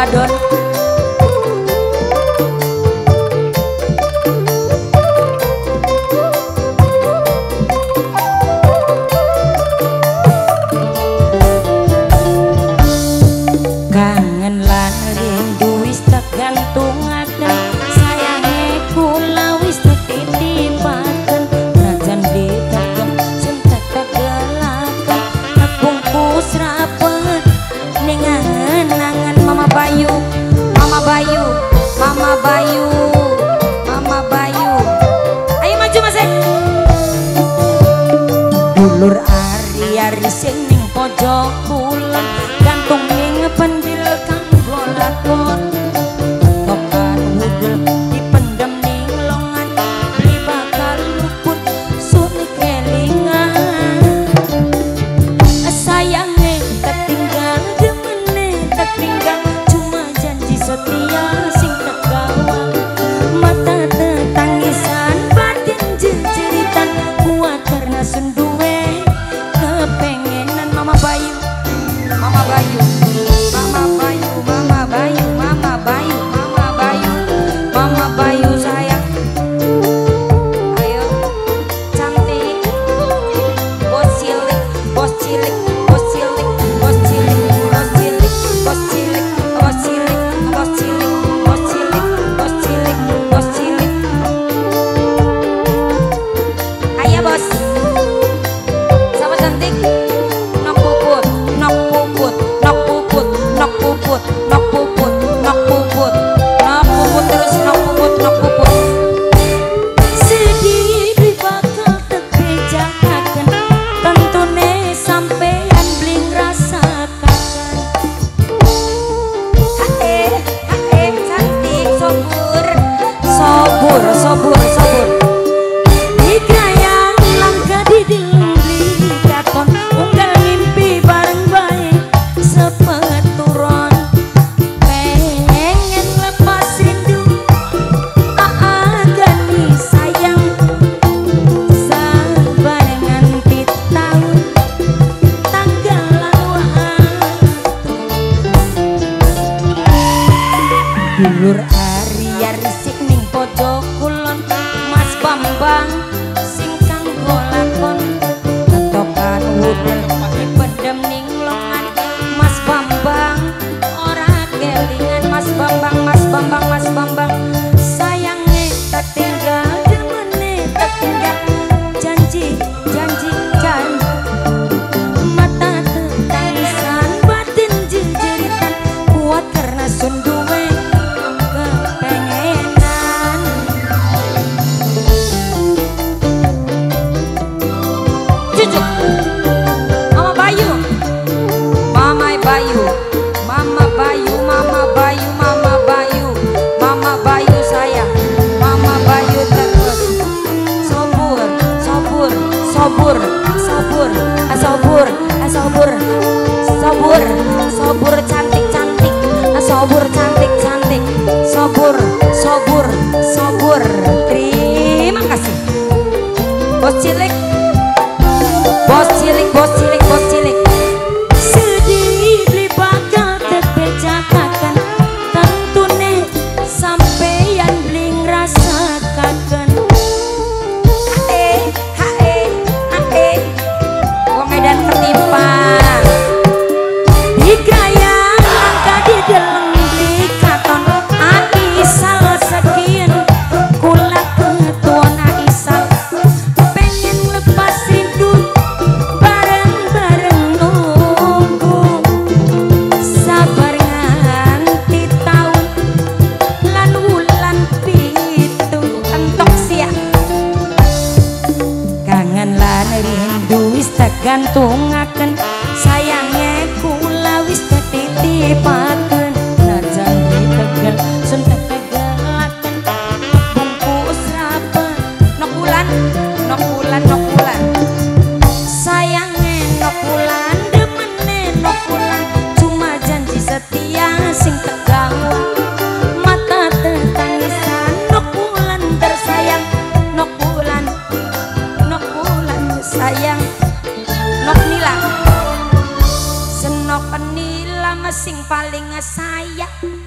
Ramadan. Kangen lan rindu wis tergantungaken, sayange kula wis titip-titipaken, rajan ditekem sing tegelaken, bungkus rapet ning angen-angen Mama Bayu, Mama Bayu, Mama Bayu, Mama Bayu. Ayo maju Mas. Dulur ari-ari sing ning pojok kulon, gantung ning pendil kanggo lakon, tokan wudel dipendem ning longan, beli bakal luput sunik kelingan. Sayange tertinggal, demene tertinggal, cuma janji setia sing tergawang. Mata tetangisan, batin jejeritan, kuat karena senduwe kepengenan. Mama Bayu, Mama Bayu, Mama Bayu, Mama Bayu, Mama Bayu, Mama Bayu, Mama Bayu sayang. Ayo cantik, bos cilik, bos cilik, bos cilik, bos cilik, bos cilik, bos cilik, bos cilik, bos cilik, bos cilik, bos cilik, bos cilik. Ayo bos, sama cantik. Nok puput, nok puput, nok puput, nok puput, nok puput, nok puput, nok puput terus nok puput, nok puput. Sedih beli bakal tegejakan, tentune sampean bling rasakan. Cantik, sobur, sobur, sobur, sobur. Digayang langkah di dilembli katon, unggal mimpi bareng bae sepeturon. Pengen lepas rindu, aagani sayang, sabar nganti tahun tanggalan waktu. Dulur ari-ari sing ning pojok kulon, Mas Bambang sing kanggo lakon, tokan wudel dipendem ning longan, Mas Bambang ora kelingan. Mas Bambang, Mas Bambang, Mas Bambang, sayange tertinggal, demene tertinggal, janji, janji, janji. Mata tetangisan, batin jejeritan, kuat karena sunduwe sing paling sayang